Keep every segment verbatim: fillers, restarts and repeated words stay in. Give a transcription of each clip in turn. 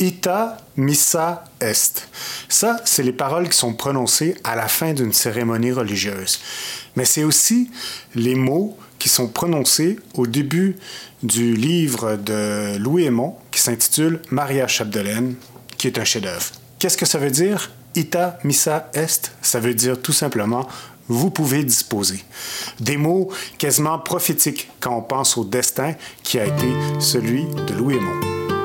Ita missa est. Ça, c'est les paroles qui sont prononcées à la fin d'une cérémonie religieuse. Mais c'est aussi les mots qui sont prononcés au début du livre de Louis Hémon qui s'intitule Maria Chapdelaine, qui est un chef-d'œuvre. Qu'est-ce que ça veut dire? Ita missa est, ça veut dire tout simplement « vous pouvez disposer ». Des mots quasiment prophétiques quand on pense au destin qui a été celui de Louis Hémon.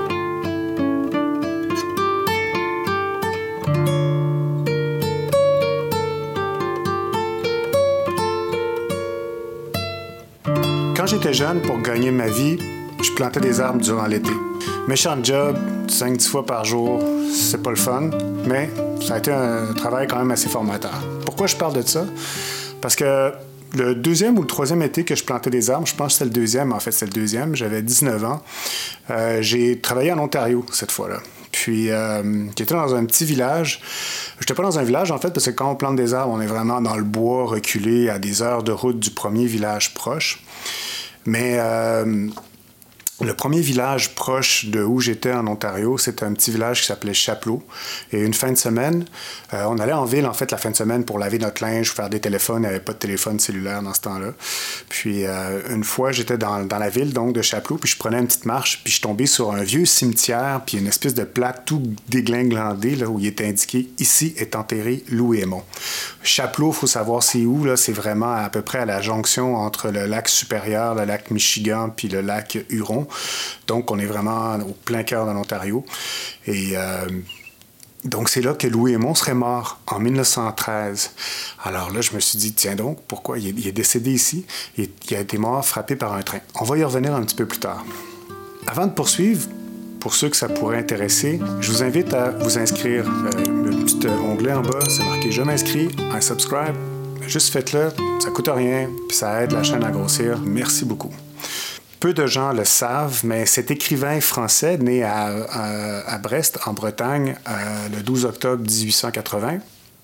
Quand j'étais jeune, pour gagner ma vie, je plantais des arbres durant l'été. Méchant job, cinq dix fois par jour, c'est pas le fun, mais ça a été un travail quand même assez formateur. Pourquoi je parle de ça? Parce que le deuxième ou le troisième été que je plantais des arbres, je pense que c'était le deuxième, en fait, c'est le deuxième, j'avais dix-neuf ans, euh, j'ai travaillé en Ontario cette fois-là. Puis, euh, j'étais dans un petit village. J'étais pas dans un village, en fait, parce que quand on plante des arbres, on est vraiment dans le bois, reculé à des heures de route du premier village proche. Mais euh, le premier village proche de où j'étais en Ontario, c'était un petit village qui s'appelait Chapleau. Et une fin de semaine, euh, on allait en ville, en fait, la fin de semaine pour laver notre linge, faire des téléphones. Il n'y avait pas de téléphone cellulaire dans ce temps-là. Puis euh, une fois, j'étais dans, dans la ville, donc, de Chapleau, puis je prenais une petite marche, puis je tombais sur un vieux cimetière, puis une espèce de plaque tout déglingulandée, là, où il était indiqué « Ici est enterré Louis Hémon ». Chapleau, il faut savoir c'est où, là, c'est vraiment à peu près à la jonction entre le lac Supérieur, le lac Michigan, puis le lac Huron. Donc, on est vraiment au plein cœur de l'Ontario. Et euh, donc, c'est là que Louis Hémon serait mort, en mille neuf cent treize. Alors là, je me suis dit, tiens donc, pourquoi? Il est, il est décédé ici. Il, il a été mort frappé par un train. On va y revenir un petit peu plus tard. Avant de poursuivre, pour ceux que ça pourrait intéresser, je vous invite à vous inscrire. Euh, le petit onglet en bas, c'est marqué « Je m'inscris »,« I subscribe ». Juste faites-le, ça coûte rien, puis ça aide la chaîne à grossir. Merci beaucoup. Peu de gens le savent, mais cet écrivain français, né à, à, à Brest, en Bretagne, euh, le douze octobre dix-huit cent quatre-vingts,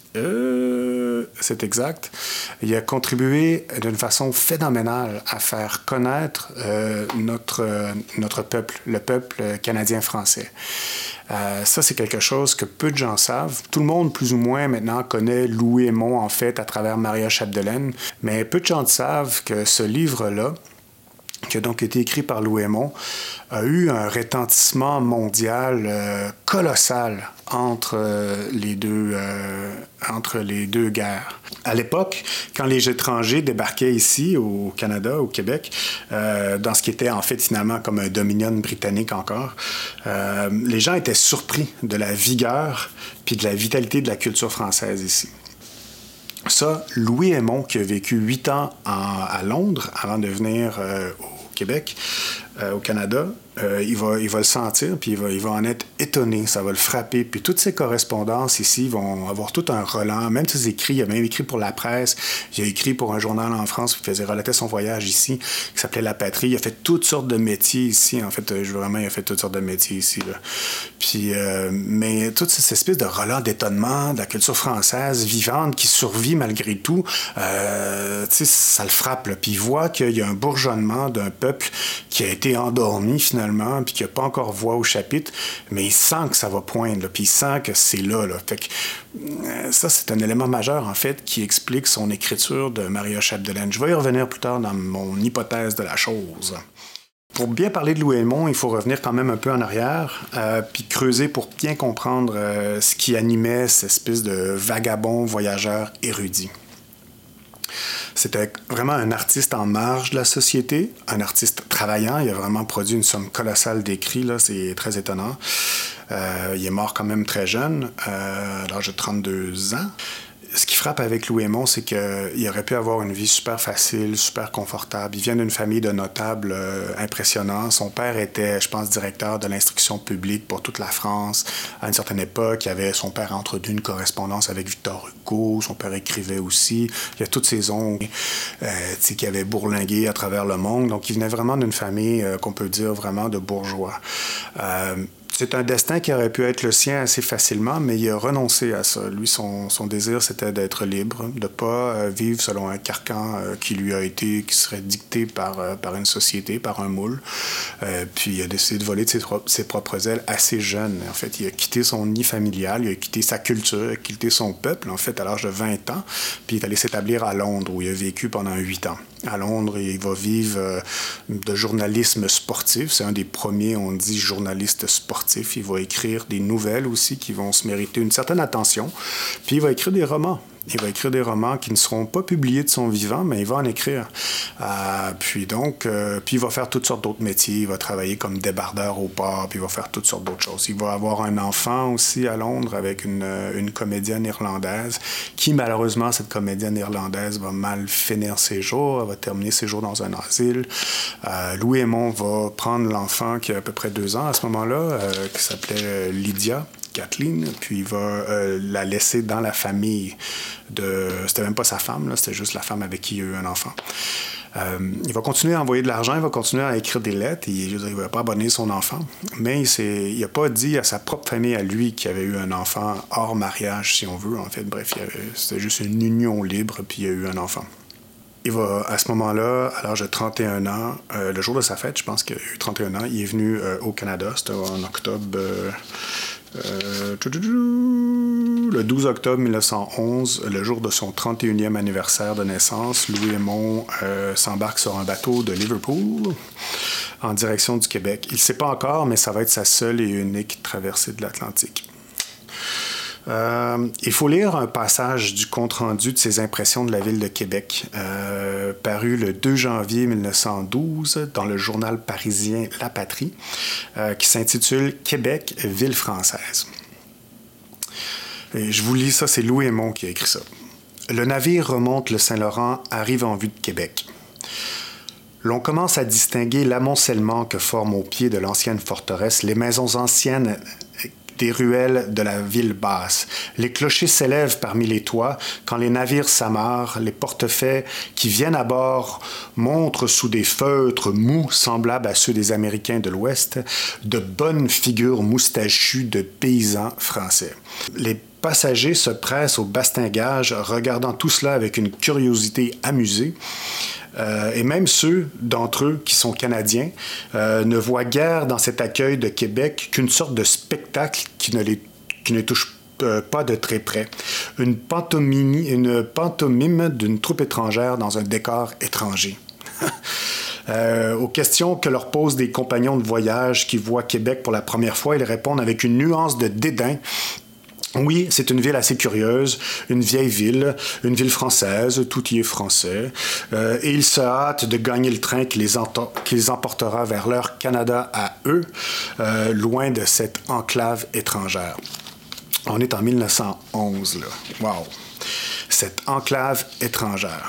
euh, c'est exact, il a contribué d'une façon phénoménale à faire connaître euh, notre, euh, notre peuple, le peuple canadien-français. Euh, ça, c'est quelque chose que peu de gens savent. Tout le monde, plus ou moins, maintenant, connaît Louis Hémon, en fait, à travers Maria Chapdelaine, mais peu de gens savent que ce livre-là, qui a donc été écrit par Louis Hémon, a eu un retentissement mondial euh, colossal entre, euh, les deux, euh, entre les deux guerres. À l'époque, quand les étrangers débarquaient ici, au Canada, au Québec, euh, dans ce qui était en fait finalement comme un dominion britannique encore, euh, les gens étaient surpris de la vigueur puis de la vitalité de la culture française ici. Ça, Louis Hémon, qui a vécu huit ans en, à Londres avant de venir euh, au Québec, euh, au Canada, euh, il, va, il va le sentir, puis il va, il va en être étonné, ça va le frapper. Puis toutes ses correspondances ici vont avoir tout un relan, même ses écrits, il a même écrit pour la presse, il a écrit pour un journal en France, qui faisait relater son voyage ici, qui s'appelait La Patrie. Il a fait toutes sortes de métiers ici, en fait, vraiment, il a fait toutes sortes de métiers ici, là. Puis, euh, mais toute cette espèce de relan d'étonnement de la culture française vivante qui survit malgré tout, euh, tu sais, ça le frappe, là. Puis il voit qu'il y a un bourgeonnement d'un peuple qui a été endormi, finalement, puis qui n'a pas encore voix au chapitre, mais il sent que ça va poindre, là, puis il sent que c'est là, là. Fait que euh, ça, c'est un élément majeur, en fait, qui explique son écriture de Maria Chapdelaine. Je vais y revenir plus tard dans mon hypothèse de la chose. Pour bien parler de Louis Hémon, il faut revenir quand même un peu en arrière, euh, puis creuser pour bien comprendre euh, ce qui animait cette espèce de vagabond voyageur érudit. C'était vraiment un artiste en marge de la société, un artiste travaillant. Il a vraiment produit une somme colossale d'écrits, là, c'est très étonnant. Euh, il est mort quand même très jeune, euh, à l'âge de trente-deux ans. Ce qui frappe avec Louis Hémon, c'est qu'il aurait pu avoir une vie super facile, super confortable. Il vient d'une famille de notables euh, impressionnants. Son père était, je pense, directeur de l'instruction publique pour toute la France. À une certaine époque, il y avait son père entretenu une correspondance avec Victor Hugo. Son père écrivait aussi. Il y a toutes ces ongles euh, qui avaient bourlingué à travers le monde. Donc, il venait vraiment d'une famille euh, qu'on peut dire vraiment de bourgeois. Euh, C'est un destin qui aurait pu être le sien assez facilement, mais il a renoncé à ça. Lui, son, son désir, c'était d'être libre, de ne pas euh, vivre selon un carcan euh, qui lui a été, qui serait dicté par, euh, par une société, par un moule. Euh, puis il a décidé de voler de ses, ses propres ailes assez jeune. En fait, il a quitté son nid familial, il a quitté sa culture, il a quitté son peuple, en fait, à l'âge de vingt ans, puis il est allé s'établir à Londres, où il a vécu pendant huit ans. À Londres, il va vivre euh, de journalisme sportif. C'est un des premiers, on dit, journalistes sportifs. Il va écrire des nouvelles aussi qui vont se mériter une certaine attention. Puis il va écrire des romans. Il va écrire des romans qui ne seront pas publiés de son vivant, mais il va en écrire. Euh, puis donc, euh, puis il va faire toutes sortes d'autres métiers. Il va travailler comme débardeur au port, puis il va faire toutes sortes d'autres choses. Il va avoir un enfant aussi à Londres avec une, une comédienne irlandaise qui, malheureusement, cette comédienne irlandaise va mal finir ses jours. Elle va terminer ses jours dans un asile. Euh, Louis Aymon va prendre l'enfant qui a à peu près deux ans à ce moment-là, euh, qui s'appelait Lydia. Kathleen, puis il va euh, la laisser dans la famille de... C'était même pas sa femme, là, c'était juste la femme avec qui il a eu un enfant. Euh, il va continuer à envoyer de l'argent, il va continuer à écrire des lettres, il ne va pas abonner son enfant, mais il n'a pas dit à sa propre famille, à lui, qu'il avait eu un enfant hors mariage, si on veut. En fait, bref, c'était juste une union libre, puis il a eu un enfant. Il va, à ce moment-là, à l'âge de trente et un ans, euh, le jour de sa fête, je pense qu'il a eu trente et un ans, il est venu euh, au Canada, c'était en octobre... Euh, Euh, le douze octobre mille neuf cent onze, le jour de son trente et unième anniversaire de naissance, Louis Aymon euh, s'embarque sur un bateau de Liverpool en direction du Québec. Il ne sait pas encore, mais ça va être sa seule et unique traversée de l'Atlantique. Euh, il faut lire un passage du compte-rendu de ses impressions de la ville de Québec, euh, paru le deux janvier mille neuf cent douze dans le journal parisien La Patrie, euh, qui s'intitule « Québec, ville française ». Et je vous lis ça, c'est Louis Aymon qui a écrit ça. « Le navire remonte le Saint-Laurent, arrive en vue de Québec. L'on commence à distinguer l'amoncellement que forment au pied de l'ancienne forteresse les maisons anciennes des ruelles de la ville basse. Les clochers s'élèvent parmi les toits quand les navires s'amarrent, les portefaix qui viennent à bord montrent sous des feutres mous semblables à ceux des Américains de l'Ouest de bonnes figures moustachues de paysans français. Les passagers se pressent au bastingage, regardant tout cela avec une curiosité amusée. Euh, et même ceux d'entre eux qui sont canadiens euh, ne voient guère dans cet accueil de Québec qu'une sorte de spectacle qui ne les, qui ne touche euh, pas de très près. Une pantomime, une pantomime d'une troupe étrangère dans un décor étranger. Euh, aux questions que leur posent des compagnons de voyage qui voient Québec pour la première fois, ils répondent avec une nuance de dédain. Oui, c'est une ville assez curieuse, une vieille ville, une ville française, tout y est français, euh, et ils se hâtent de gagner le train qui les, ento- qui les emportera vers leur Canada à eux, euh, loin de cette enclave étrangère. On est en mille neuf cent onze, là. Wow! Cette enclave étrangère.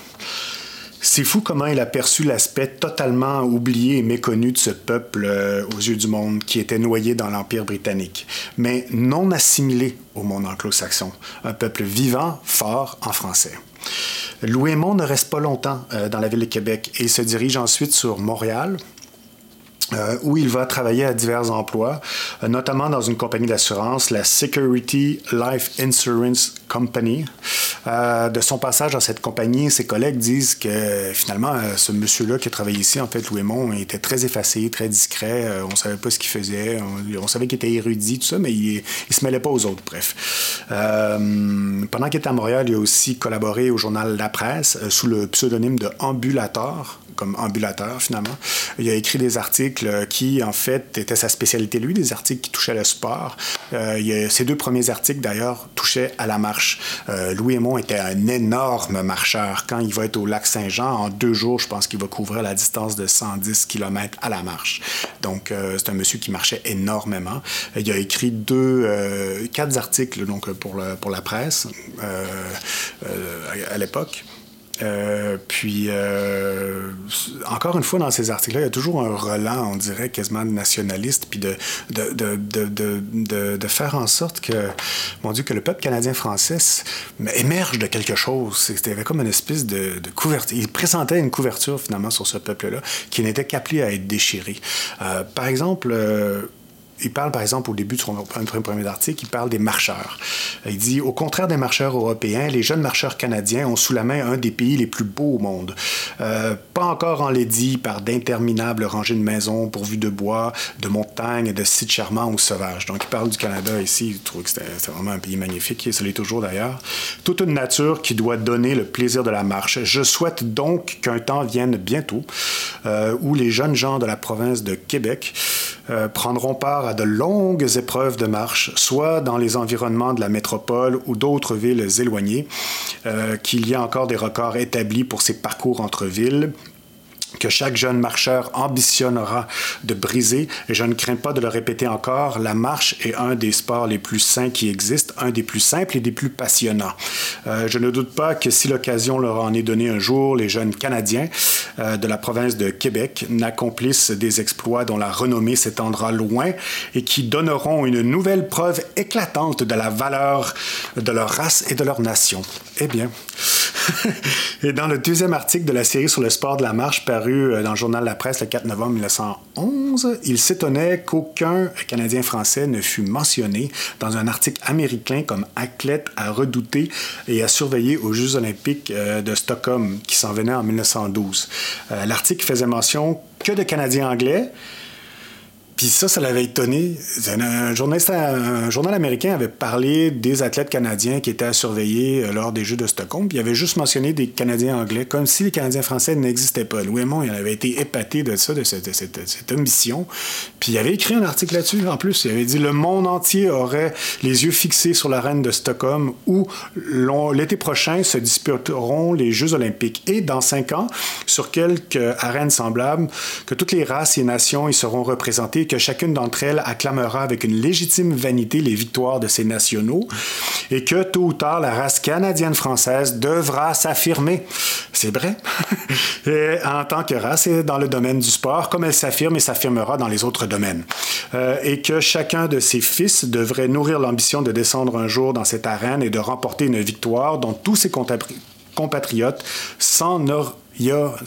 C'est fou comment il a perçu l'aspect totalement oublié et méconnu de ce peuple euh, aux yeux du monde qui était noyé dans l'Empire britannique, mais non assimilé au monde anglo-saxon. Un peuple vivant, fort en français. Louis Aymon ne reste pas longtemps euh, dans la ville de Québec et se dirige ensuite sur Montréal, Euh, où il va travailler à divers emplois, euh, notamment dans une compagnie d'assurance, la Security Life Insurance Company. Euh, de son passage dans cette compagnie, ses collègues disent que finalement, euh, ce monsieur-là qui a travaillé ici, en fait, Louis Aymon, était très effacé, très discret. Euh, on ne savait pas ce qu'il faisait. On, on savait qu'il était érudit, tout ça, mais il ne se mêlait pas aux autres, bref. Euh, pendant qu'il était à Montréal, il a aussi collaboré au journal La Presse euh, sous le pseudonyme de Ambulator, comme ambulateur, finalement. Il a écrit des articles qui, en fait, étaient sa spécialité, lui, des articles qui touchaient le sport. Euh, il a, ses deux premiers articles, d'ailleurs, touchaient à la marche. Euh, Louis Aymon était un énorme marcheur. Quand il va être au lac Saint-Jean, en deux jours, je pense qu'il va couvrir la distance de cent dix kilomètres à la marche. Donc, euh, c'est un monsieur qui marchait énormément. Il a écrit deux, euh, quatre articles donc, pour, le, pour la presse euh, euh, à, à l'époque. Euh, puis, euh, encore une fois, dans ces articles-là, il y a toujours un relent, on dirait, quasiment nationaliste, puis de, de, de, de, de, de, de faire en sorte que, mon Dieu, que le peuple canadien-français émerge de quelque chose. C'était comme une espèce de, de couverture. Il présentait une couverture, finalement, sur ce peuple-là, qui n'était qu'appelé à être déchiré. Euh, par exemple... Euh, il parle, par exemple, au début de son premier article, il parle des marcheurs. Il dit « Au contraire des marcheurs européens, les jeunes marcheurs canadiens ont sous la main un des pays les plus beaux au monde. Euh, pas encore enlaidis par d'interminables rangées de maisons pourvues de bois, de montagnes, de sites charmants ou sauvages. » Donc, il parle du Canada ici. Il trouve que c'était, c'était vraiment un pays magnifique, et ça l'est toujours d'ailleurs. « Toute une nature qui doit donner le plaisir de la marche. Je souhaite donc qu'un temps vienne bientôt euh, où les jeunes gens de la province de Québec euh, prendront part à de longues épreuves de marche, soit dans les environnements de la métropole ou d'autres villes éloignées, euh, qu'il y a encore des records établis pour ces parcours entre villes, que chaque jeune marcheur ambitionnera de briser, et je ne crains pas de le répéter encore, la marche est un des sports les plus sains qui existent, un des plus simples et des plus passionnants. Euh, je ne doute pas que si l'occasion leur en est donnée un jour, les jeunes Canadiens euh, de la province de Québec n'accomplissent des exploits dont la renommée s'étendra loin et qui donneront une nouvelle preuve éclatante de la valeur de leur race et de leur nation. » Eh bien... Et dans le deuxième article de la série sur le sport de la marche paru dans le journal La Presse le quatre novembre mille neuf cent onze, il s'étonnait qu'aucun Canadien-Français ne fût mentionné dans un article américain comme athlète à redouter et à surveiller aux Jeux olympiques de Stockholm qui s'en venaient en mille neuf cent douze. L'article faisait mention que de Canadiens anglais. Puis ça, ça l'avait étonné. Un, journaliste, un journal américain avait parlé des athlètes canadiens qui étaient à surveiller lors des Jeux de Stockholm, puis il avait juste mentionné des Canadiens anglais, comme si les Canadiens français n'existaient pas. Louis Aymon, il avait été épaté de ça, de cette, de cette, de cette omission. Puis il avait écrit un article là-dessus, en plus. Il avait dit « Le monde entier aurait les yeux fixés sur l'arène de Stockholm où l'été prochain se disputeront les Jeux olympiques. Et dans cinq ans, sur quelques arènes semblables, que toutes les races et nations y seront représentées, que chacune d'entre elles acclamera avec une légitime vanité les victoires de ses nationaux et que, tôt ou tard, la race canadienne-française devra s'affirmer. » C'est vrai. Et en tant que race et dans le domaine du sport, comme elle s'affirme et s'affirmera dans les autres domaines. Euh, et que chacun de ses fils devrait nourrir l'ambition de descendre un jour dans cette arène et de remporter une victoire dont tous ses compatriotes s'enorgueilliraient,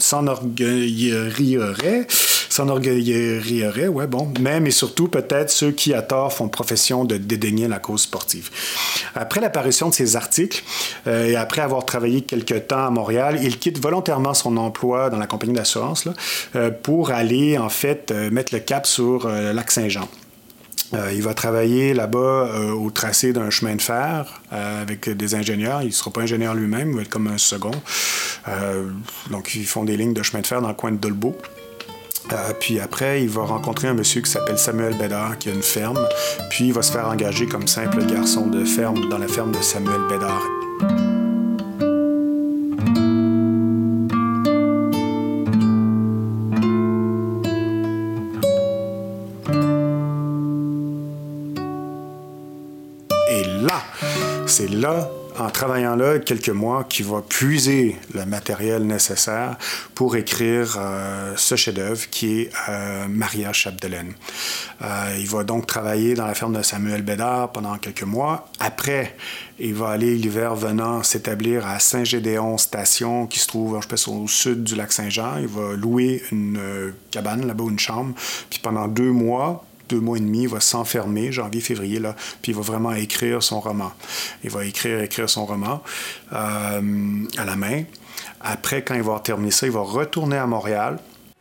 s'enorgueilliraient, ouais, bon, même et surtout peut-être ceux qui, à tort, font profession de dédaigner la cause sportive. Après l'apparition de ces articles, euh, et après avoir travaillé quelque temps à Montréal, il quitte volontairement son emploi dans la compagnie d'assurance là, euh, pour aller, en fait, euh, mettre le cap sur euh, le lac Saint-Jean. Euh, il va travailler là-bas euh, au tracé d'un chemin de fer euh, avec des ingénieurs. Il ne sera pas ingénieur lui-même, il va être comme un second. Euh, donc, ils font des lignes de chemin de fer dans le coin de Dolbeau. Euh, puis après, il va rencontrer un monsieur qui s'appelle Samuel Bédard, qui a une ferme. Puis il va se faire engager comme simple garçon de ferme dans la ferme de Samuel Bédard. Et là, c'est là, en travaillant là quelques mois, qu'il va puiser le matériel nécessaire pour écrire euh, ce chef-d'œuvre qui est euh, Maria Chapdelaine. Euh, il va donc travailler dans la ferme de Samuel Bédard pendant quelques mois. Après, il va aller, l'hiver venant, s'établir à Saint-Gédéon Station, qui se trouve, je pense, au sud du lac Saint-Jean. Il va louer une euh, cabane là-bas, une chambre. Puis pendant deux mois, deux mois et demi, il va s'enfermer, janvier, février, là, puis il va vraiment écrire son roman. Il va écrire, écrire son roman euh, à la main. Après, quand il va terminer ça, il va retourner à Montréal.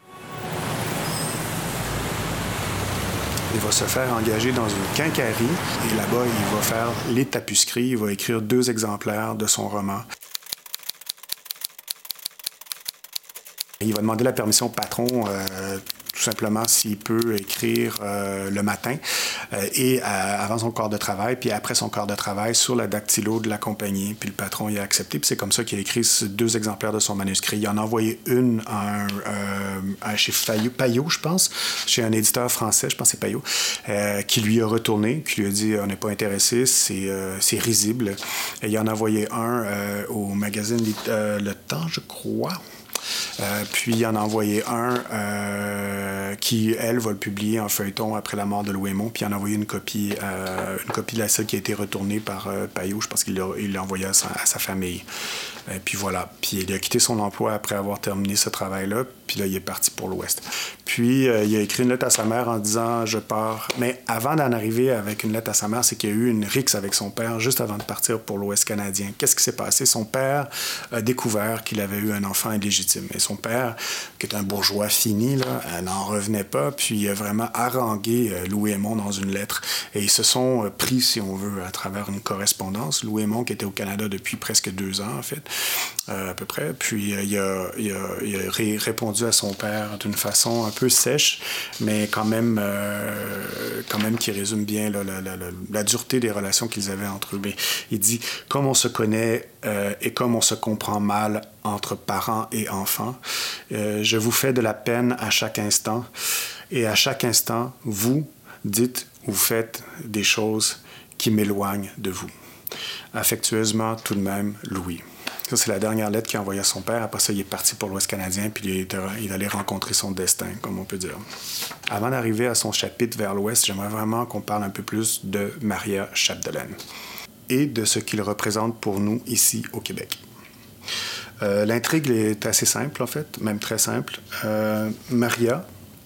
Il va se faire engager dans une quincaillerie et là-bas, il va faire les tapuscrits. Il va écrire deux exemplaires de son roman. Il va demander la permission au patron euh, tout simplement s'il peut écrire euh, le matin euh, et euh, avant son quart de travail, puis après son quart de travail sur la dactylo de la compagnie. Puis le patron y a accepté, puis c'est comme ça qu'il a écrit deux exemplaires de son manuscrit. Il en a envoyé une à un, euh, à chez Fayot, Payot, je pense, chez un éditeur français, je pense que c'est Payot, euh, qui lui a retourné, qui lui a dit « on n'est pas intéressé, c'est, euh, c'est risible ». Et il en a envoyé un euh, au magazine euh, Le Temps, je crois. Euh, puis il en a envoyé un euh, qui, elle, va le publier en feuilleton après la mort de Louis Aymon, puis il en a envoyé une copie, euh, une copie de la celle qui a été retournée par euh, Payot, je pense qu'il l'a, il l'a envoyé à sa, à sa famille. Et puis voilà, puis il a quitté son emploi après avoir terminé ce travail-là, puis là, il est parti pour l'Ouest. Puis euh, il a écrit une lettre à sa mère en disant « Je pars ». Mais avant d'en arriver avec une lettre à sa mère, c'est qu'il y a eu une rixe avec son père juste avant de partir pour l'Ouest canadien. Qu'est-ce qui s'est passé? Son père a découvert qu'il avait eu un enfant illégitime. Et son père, qui est un bourgeois fini, là, n'en revenait pas, puis il a vraiment harangué euh, Louis Aymon dans une lettre. Et ils se sont euh, pris, si on veut, à travers une correspondance. Louis Aymon, qui était au Canada depuis presque deux ans, en fait, euh, à peu près. Puis euh, il, a, il, a, il a ré- répondu à son père d'une façon un peu sèche, mais quand même, euh, quand même qui résume bien là, la, la, la, la dureté des relations qu'ils avaient entre eux. Mais il dit « Comme on se connaît euh, et comme on se comprend mal entre parents et enfants, euh, je vous fais de la peine à chaque instant. Et à chaque instant, vous dites ou faites des choses qui m'éloignent de vous. Affectueusement, tout de même, Louis. » Ça, c'est la dernière lettre qu'il a envoyée à son père. Après ça, il est parti pour l'Ouest canadien, puis il, était, il allait rencontrer son destin, comme on peut dire. Avant d'arriver à son chapitre vers l'Ouest, j'aimerais vraiment qu'on parle un peu plus de Maria Chapdelaine et de ce qu'il représente pour nous ici au Québec. Euh, l'intrigue est assez simple, en fait, même très simple. Euh, Maria,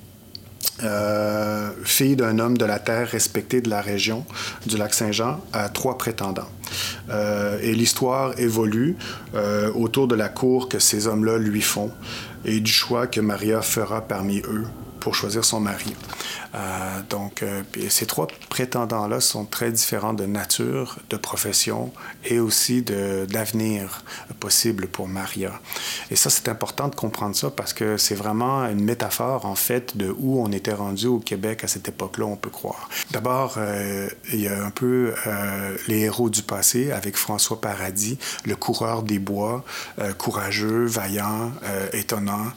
Euh, fille d'un homme de la terre respecté de la région du Lac-Saint-Jean, a trois prétendants. Euh, et l'histoire évolue euh, autour de la cour que ces hommes-là lui font et du choix que Maria fera parmi eux pour choisir son mari. Euh, donc, euh, ces trois prétendants-là sont très différents de nature, de profession et aussi de, d'avenir possible pour Maria. Et ça, c'est important de comprendre ça parce que c'est vraiment une métaphore, en fait, de où on était rendu au Québec à cette époque-là, on peut croire. D'abord, euh, il y a un peu euh, les héros du passé avec François Paradis, le coureur des bois, euh, courageux, vaillant, euh, étonnant.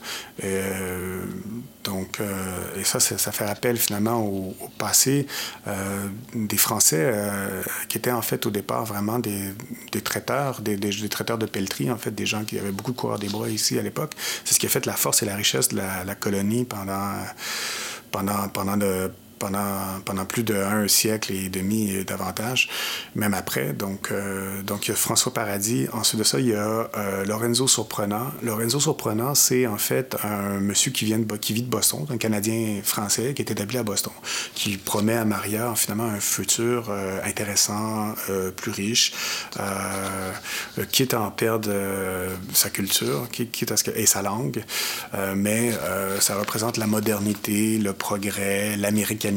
Euh, donc, euh, et ça, ça, ça fait appel finalement au, au passé euh, des Français euh, qui étaient en fait au départ vraiment des, des traiteurs, des, des, des traiteurs de pelleterie, en fait, des gens qui avaient beaucoup de coureurs des bois ici à l'époque. C'est ce qui a fait la force et la richesse de la, la colonie pendant, pendant, pendant le Pendant, pendant plus d'un siècle et demi et davantage, même après. Donc, euh, donc, il y a François Paradis. Ensuite de ça, il y a euh, Lorenzo Surprenant. Lorenzo Surprenant, c'est en fait un monsieur qui, vient de, qui vit de Boston, un Canadien français qui est établi à Boston, qui promet à Maria, finalement, un futur euh, intéressant, euh, plus riche, euh, quitte à en perdre euh, sa culture, quitte à ce que, et sa langue, euh, mais euh, ça représente la modernité, le progrès, l'américanisation.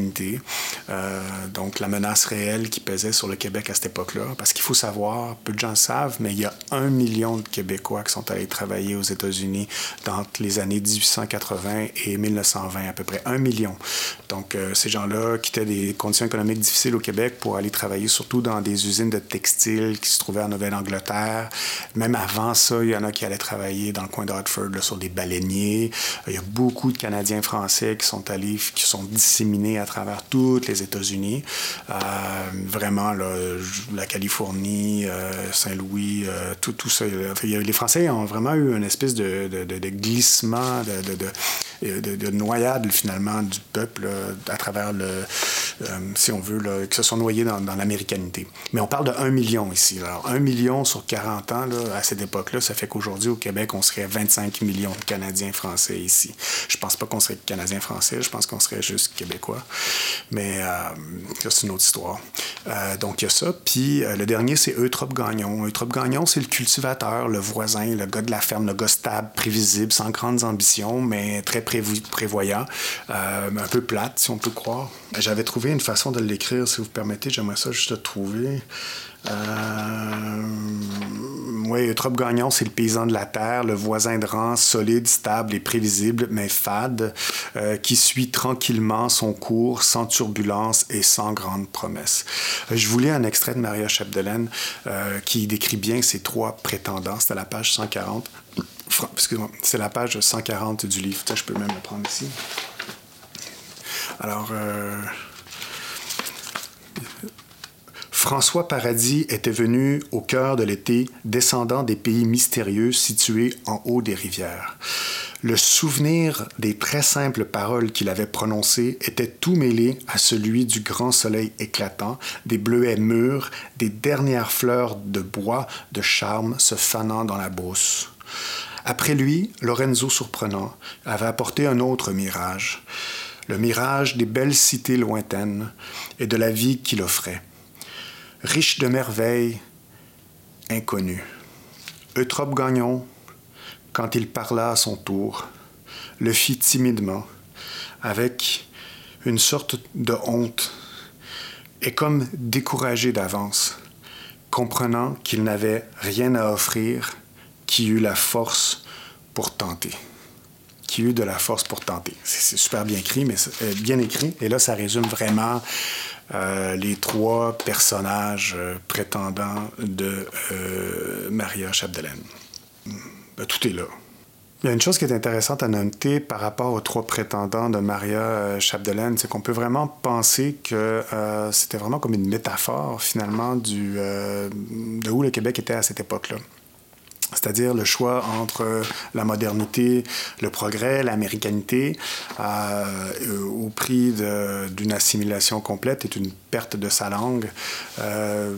Euh, donc, la menace réelle qui pesait sur le Québec à cette époque-là. Parce qu'il faut savoir, peu de gens le savent, mais il y a un million de Québécois qui sont allés travailler aux États-Unis dans les années dix-huit cent quatre-vingts et mille neuf cent vingt, à peu près un million. Donc, euh, ces gens-là quittaient des conditions économiques difficiles au Québec pour aller travailler surtout dans des usines de textiles qui se trouvaient en Nouvelle-Angleterre. Même avant ça, il y en a qui allaient travailler dans le coin d'Hartford là, sur des baleiniers. Il y a beaucoup de Canadiens français qui sont allés, qui sont disséminés à travers toutes les États-Unis. Euh, vraiment, là, la Californie, euh, Saint-Louis, euh, tout, tout ça. Les Français ont vraiment eu une espèce de, de, de, de glissement, de, de, de, de, de noyade, finalement, du peuple là, à travers le... Euh, si on veut, là, qui se sont noyés dans, dans l'américanité. Mais on parle de un million ici. Alors, un million sur quarante ans, là, à cette époque-là, ça fait qu'aujourd'hui, au Québec, on serait vingt-cinq millions de Canadiens français ici. Je pense pas qu'on serait Canadiens français, je pense qu'on serait juste Québécois. Mais euh, là, c'est une autre histoire. Euh, donc, il y a ça. Puis, euh, le dernier, c'est Eutrope Gagnon. Eutrope Gagnon, c'est le cultivateur, le voisin, le gars de la ferme, le gars stable, prévisible, sans grandes ambitions, mais très prévo- prévoyant. Euh, un peu plate, si on peut croire. J'avais trouvé une façon de l'écrire, si vous permettez. J'aimerais ça juste le trouver. Euh... Oui, Eutrope Gagnon, c'est le paysan de la terre, le voisin de rang, solide, stable et prévisible, mais fade, euh, qui suit tranquillement son cours, sans turbulence et sans grande promesse. Je vous lis un extrait de Maria Chapdelaine euh, qui décrit bien ces trois prétendants. C'est à la page cent quarante. Excusez-moi, c'est la page cent quarante du livre. Je peux même le prendre ici. Alors... Euh... François Paradis était venu au cœur de l'été, descendant des pays mystérieux situés en haut des rivières. Le souvenir des très simples paroles qu'il avait prononcées était tout mêlé à celui du grand soleil éclatant, des bleuets mûrs, des dernières fleurs de bois de charme se fanant dans la brousse. Après lui, Lorenzo Surprenant avait apporté un autre mirage, le mirage des belles cités lointaines et de la vie qu'il offrait. Riche de merveilles inconnues. Eutrope Gagnon, quand il parla à son tour, le fit timidement, avec une sorte de honte, et comme découragé d'avance, comprenant qu'il n'avait rien à offrir, qui eut la force pour tenter. Qui eut de la force pour tenter. C'est, c'est super bien écrit, mais euh, bien écrit. Et là, ça résume vraiment euh, les trois personnages euh, prétendants de euh, Maria Chapdelaine. Ben, tout est là. Il y a une chose qui est intéressante à noter par rapport aux trois prétendants de Maria euh, Chapdelaine, c'est qu'on peut vraiment penser que euh, c'était vraiment comme une métaphore, finalement, du, euh, de où le Québec était à cette époque-là. C'est-à-dire le choix entre la modernité, le progrès, l'américanité, euh, au prix de, d'une assimilation complète et d'une perte de sa langue. Euh,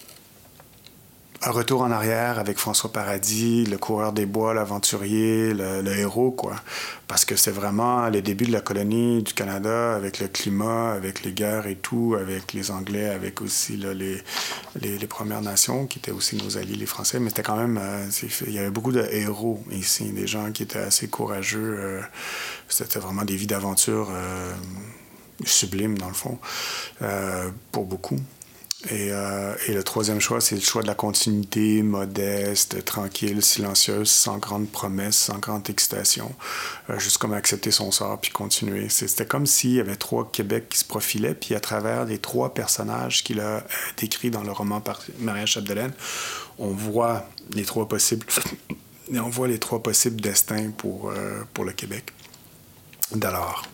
un retour en arrière avec François Paradis, le coureur des bois, l'aventurier, le, le héros, quoi. Parce que c'est vraiment les débuts de la colonie du Canada, avec le climat, avec les guerres et tout, avec les Anglais, avec aussi là, les, les, les Premières Nations, qui étaient aussi nos alliés, les Français. Mais c'était quand même... Euh, il y avait beaucoup de héros ici, des gens qui étaient assez courageux. Euh, c'était vraiment des vies d'aventure euh, sublimes, dans le fond, euh, pour beaucoup. Et, euh, et le troisième choix, c'est le choix de la continuité, modeste, tranquille, silencieuse, sans grande promesse, sans grande excitation, euh, juste comme accepter son sort puis continuer. C'était comme s'il y avait trois Québec qui se profilaient, puis à travers les trois personnages qu'il a euh, décrits dans le roman par Maria Chapdelaine, on voit les trois possibles, et on voit les trois possibles destins pour, euh, pour le Québec d'alors.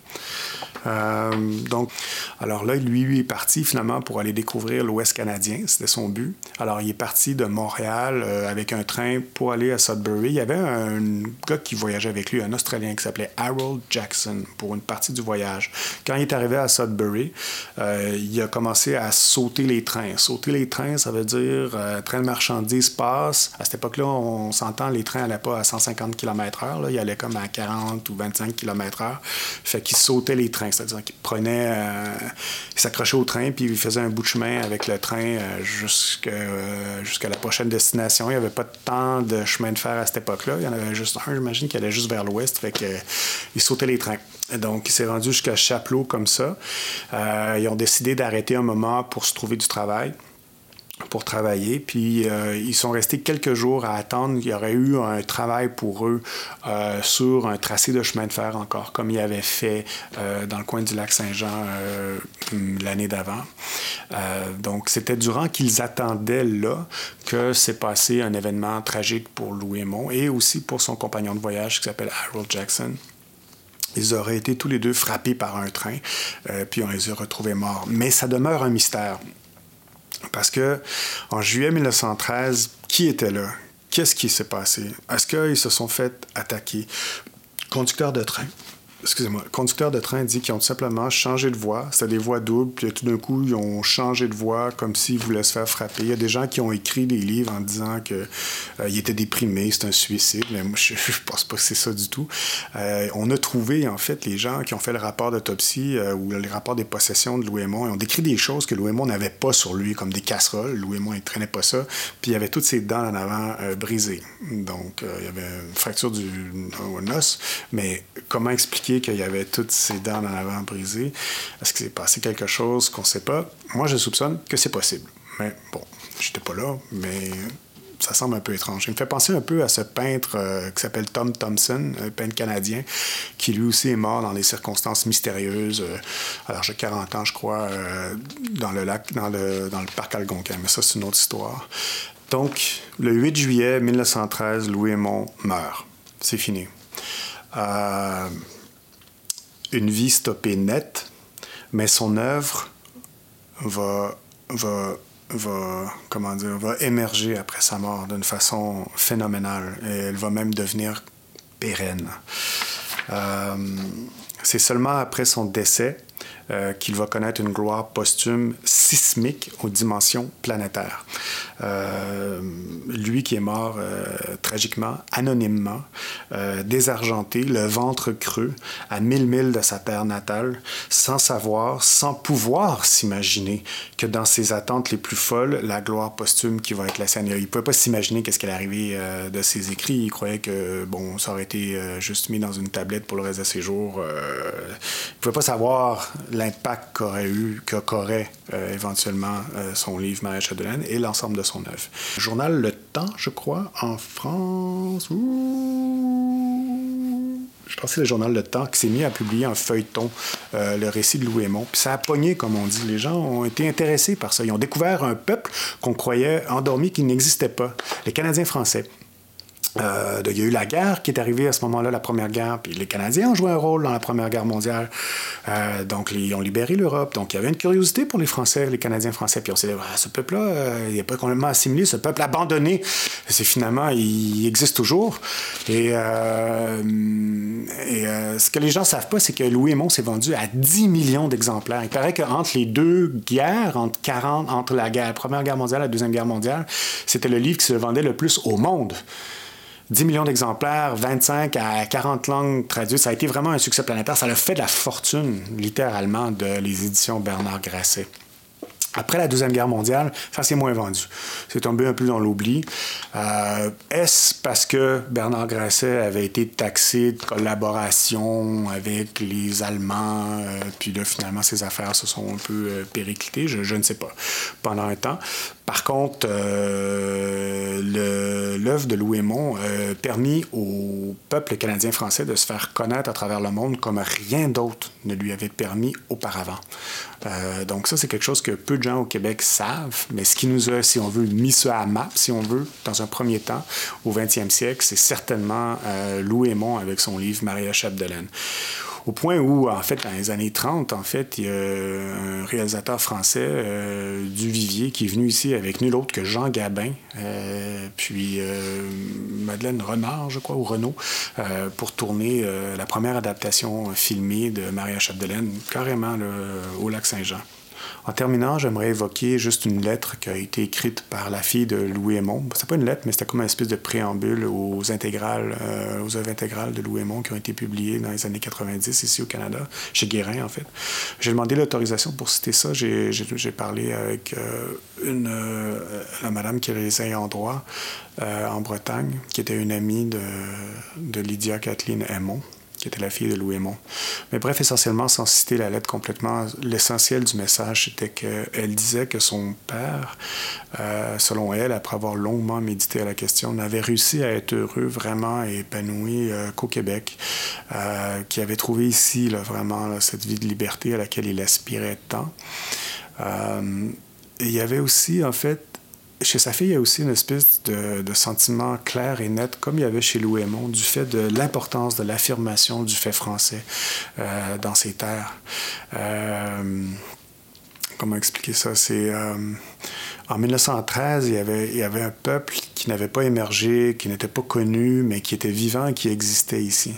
Euh, donc, alors là, lui, lui est parti finalement pour aller découvrir l'Ouest canadien, c'était son but. Alors, il est parti de Montréal euh, avec un train pour aller à Sudbury. Il y avait un, un gars qui voyageait avec lui, un Australien qui s'appelait Harold Jackson, pour une partie du voyage. Quand il est arrivé à Sudbury, euh, il a commencé à sauter les trains. Sauter les trains, ça veut dire euh, train de marchandises passe. À cette époque-là, on s'entend, les trains n'allaient pas à cent cinquante kilomètres heure, là, ils allaient comme à quarante ou vingt-cinq kilomètres heure. Fait qu'il sautait les trains. C'est-à-dire qu'il prenait, euh, il s'accrochait au train, puis il faisait un bout de chemin avec le train euh, jusqu'à, euh, jusqu'à la prochaine destination. Il n'y avait pas tant de chemin de fer à cette époque-là. Il y en avait juste un, j'imagine, qui allait juste vers l'ouest. Fait qu'il euh, sautait les trains. Donc, il s'est rendu jusqu'à Chapleau comme ça. Euh, ils ont décidé d'arrêter un moment pour se trouver du travail. pour travailler, puis euh, ils sont restés quelques jours à attendre. Il y aurait eu un travail pour eux euh, sur un tracé de chemin de fer encore, comme ils avaient fait euh, dans le coin du lac Saint-Jean euh, l'année d'avant. Euh, donc, c'était durant qu'ils attendaient là que s'est passé un événement tragique pour Louis Aymon et aussi pour son compagnon de voyage qui s'appelle Harold Jackson. Ils auraient été tous les deux frappés par un train, euh, puis on les a retrouvés morts. Mais ça demeure un mystère. Parce que en juillet mille neuf cent treize, qui était là? Qu'est-ce qui s'est passé? Est-ce qu'ils se sont fait attaquer? Conducteur de train. Excusez-moi. Le conducteur de train dit qu'ils ont tout simplement changé de voie. C'était des voies doubles, puis tout d'un coup, ils ont changé de voie comme s'ils voulaient se faire frapper. Il y a des gens qui ont écrit des livres en disant qu'ils euh, étaient déprimés, c'est un suicide, mais moi, je ne pense pas que c'est ça du tout. Euh, on a trouvé, en fait, les gens qui ont fait le rapport d'autopsie euh, ou le rapport des possessions de Louis Aymon, ils ont décrit des choses que Louis Aymon n'avait pas sur lui, comme des casseroles. Louis Aymon, il ne traînait pas ça. Puis il y avait toutes ses dents en avant euh, brisées. Donc, euh, il y avait une fracture du un os. Mais comment expliquer qu'il y avait toutes ses dents en avant brisées? Est-ce qu'il s'est passé quelque chose qu'on ne sait pas? Moi, je soupçonne que c'est possible. Mais bon, j'étais pas là, mais ça semble un peu étrange. Il me fait penser un peu à ce peintre euh, qui s'appelle Tom Thompson, un peintre canadien, qui lui aussi est mort dans des circonstances mystérieuses, euh, à l'âge de quarante ans, je crois, euh, dans le lac, dans le, dans le parc Algonquin. Mais ça, c'est une autre histoire. Donc, le huit juillet mille neuf cent treize, Louis Aymon meurt. C'est fini. Euh, une vie stoppée nette, mais son œuvre va, va va, comment dire, va émerger après sa mort d'une façon phénoménale. Et elle va même devenir pérenne. Euh, c'est seulement après son décès euh, qu'il va connaître une gloire posthume sismique aux dimensions planétaires. Euh, lui qui est mort euh, tragiquement, anonymement, euh, désargenté, le ventre creux, à mille milles de sa terre natale, sans savoir, sans pouvoir s'imaginer que dans ses attentes les plus folles, la gloire posthume qui va être la sienne. Il ne pouvait pas s'imaginer qu'est-ce qui allait arriver euh, de ses écrits. Il croyait que bon, ça aurait été euh, juste mis dans une tablette pour le reste de ses jours. Euh, il ne pouvait pas savoir l'impact qu'aurait eu, qu'aurait euh, éventuellement euh, son livre Maria Chapdelaine et l'ensemble de son œuvre. Le journal Le Temps, je crois, en France. Ouh... Je pense que c'est le journal Le Temps qui s'est mis à publier un feuilleton, euh, le récit de Louis Aymon. Puis ça a pogné, comme on dit. Les gens ont été intéressés par ça. Ils ont découvert un peuple qu'on croyait endormi, qui n'existait pas. Les Canadiens français. Euh, il y a eu la guerre qui est arrivée à ce moment-là, la Première Guerre, puis les Canadiens ont joué un rôle dans la Première Guerre mondiale. Euh, donc, les, ils ont libéré l'Europe. Donc, il y avait une curiosité pour les Français, les Canadiens français. Puis on s'est dit, ah, ce peuple-là, euh, il n'est pas complètement assimilé, ce peuple abandonné. C'est finalement, il, il existe toujours. Et, euh, et euh, ce que les gens ne savent pas, c'est que Louis Aymon s'est vendu à dix millions d'exemplaires. Il paraît qu'entre les deux guerres, entre, quarante, entre la, guerre, la Première Guerre mondiale et la Deuxième Guerre mondiale, c'était le livre qui se vendait le plus au monde. dix millions d'exemplaires, vingt-cinq à quarante langues traduites. Ça a été vraiment un succès planétaire. Ça a fait de la fortune, littéralement, de les éditions Bernard Grasset. Après la Deuxième Guerre mondiale, ça s'est moins vendu. C'est tombé un peu dans l'oubli. Euh, est-ce parce que Bernard Grasset avait été taxé de collaboration avec les Allemands, euh, puis là, finalement, ses affaires se sont un peu euh, périclitées? Je, je ne sais pas. Pendant un temps. Par contre, euh, le, l'œuvre de Louis Aymon a euh, permis au peuple canadien-français de se faire connaître à travers le monde comme rien d'autre ne lui avait permis auparavant. Euh, donc ça, c'est quelque chose que peu de gens au Québec savent, mais ce qui nous a, si on veut, mis ça à map, si on veut, dans un premier temps, au vingtième siècle, c'est certainement euh, Louis Aymon avec son livre Maria Chapdelaine. Au point où, en fait, dans les années trente, en fait, il y a un réalisateur français, euh, Duvivier, qui est venu ici avec nul autre que Jean Gabin, euh, puis euh, Madeleine Renard, je crois, ou Renaud, euh, pour tourner euh, la première adaptation filmée de Maria Chapdelaine, carrément là, au Lac-Saint-Jean. En terminant, j'aimerais évoquer juste une lettre qui a été écrite par la fille de Louis Aymon. C'est pas une lettre, mais c'était comme une espèce de préambule aux intégrales, euh, aux œuvres intégrales de Louis Aymon qui ont été publiées dans les années quatre-vingt-dix ici au Canada, chez Guérin en fait. J'ai demandé l'autorisation pour citer ça. J'ai, j'ai, j'ai parlé avec euh, une, euh, la madame qui est les ayants droit euh, en Bretagne, qui était une amie de, de Lydia Kathleen Aymon, qui était la fille de Louis Aymon. Mais bref, essentiellement, sans citer la lettre complètement, l'essentiel du message, c'était qu'elle disait que son père, euh, selon elle, après avoir longuement médité à la question, n'avait réussi à être heureux, vraiment et épanoui euh, qu'au Québec, euh, qui avait trouvé ici, là, vraiment, là, cette vie de liberté à laquelle il aspirait tant. Euh, et il y avait aussi, en fait, chez sa fille, il y a aussi une espèce de, de sentiment clair et net, comme il y avait chez Louis Aymon, du fait de l'importance de l'affirmation du fait français euh, dans ses terres. Euh, comment expliquer ça? C'est... Euh, en dix-neuf cent treize, il y, avait, il y avait un peuple qui n'avait pas émergé, qui n'était pas connu, mais qui était vivant et qui existait ici.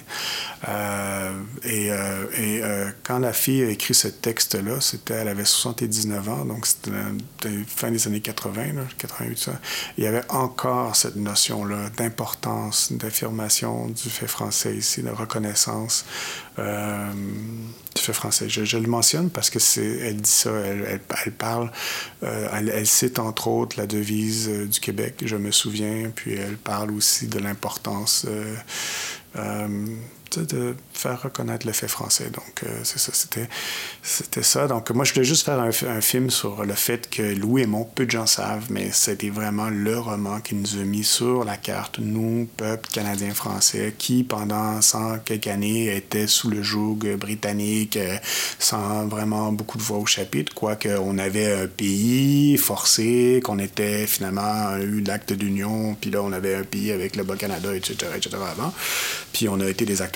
Euh, et euh, et euh, quand la fille a écrit ce texte-là, c'était, elle avait soixante-dix-neuf ans, donc c'était la fin des années quatre-vingts, là, quatre-vingt-huit, ça. Il y avait encore cette notion-là d'importance, d'affirmation du fait français ici, de reconnaissance euh, du fait français. Je, je le mentionne parce que c'est, elle dit ça, elle, elle, elle parle, euh, elle, elle cite entre autres la devise euh, du Québec, je me souviens, puis elle parle aussi de l'importance euh, euh, de faire reconnaître le fait français. Donc, euh, c'est ça, c'était, c'était ça. Donc, moi, je voulais juste faire un, un film sur le fait que Louis Aymon, peu de gens savent, mais c'était vraiment le roman qui nous a mis sur la carte, nous, peuple canadien-français, qui, pendant cent quelques années, était sous le joug britannique, sans vraiment beaucoup de voix au chapitre, quoique on avait un pays forcé, qu'on était finalement eu l'acte d'union, puis là, on avait un pays avec le Bas-Canada, et cetera, et cetera avant. Puis on a été des acteurs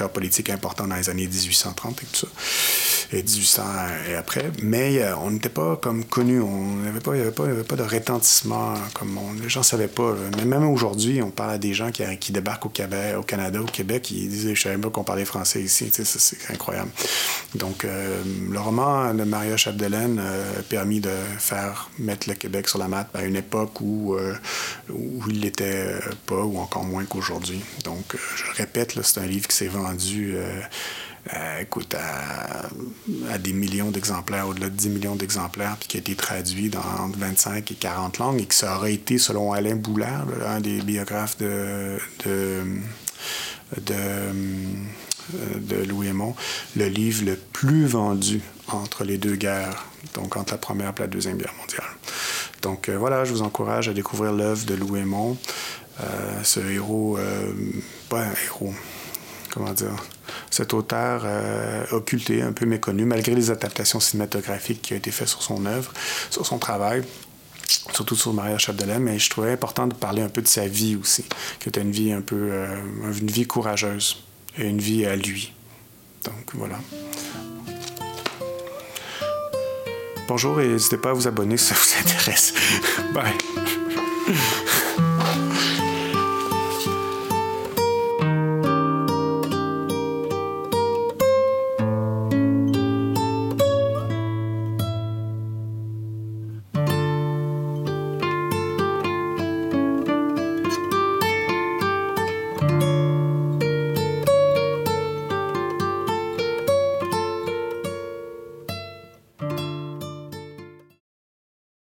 acteur politique important dans les années dix-huit cent trente et tout ça, et dix-huit cents et après. Mais euh, on n'était pas comme connus, on n'avait pas, il n'y avait, avait pas de retentissement, comme on, les gens ne savaient pas. Là. Mais même aujourd'hui, on parle à des gens qui, qui débarquent au, Québec, au Canada, au Québec, ils disent « Je savais pas qu'on parlait français ici ». Tu sais, ça, c'est incroyable. Donc, euh, le roman de Maria Chapdelaine euh, a permis de faire mettre le Québec sur la map à une époque où, euh, où il l'était pas, ou encore moins qu'aujourd'hui. Donc, euh, je le répète, là, c'est un livre qui s'est vendu... Euh, Euh, écoute, à, à des millions d'exemplaires, au-delà de dix millions d'exemplaires, puis qui a été traduit dans entre vingt-cinq et quarante langues, et que ça aurait été, selon Alain Boulard, un des biographes de, de, de, de Louis Hémon, le livre le plus vendu entre les deux guerres, donc entre la Première et la Deuxième Guerre mondiale. Donc euh, voilà, je vous encourage à découvrir l'œuvre de Louis Hémon, euh, ce héros, euh, pas un héros, comment dire, cet auteur euh, occulté, un peu méconnu, malgré les adaptations cinématographiques qui ont été faites sur son œuvre, sur son travail, surtout sur Maria Chapdelaine, mais je trouvais important de parler un peu de sa vie aussi, qui était une vie un peu, euh, une vie courageuse, et une vie à lui. Donc voilà. Bonjour et n'hésitez pas à vous abonner si ça vous intéresse. Bye!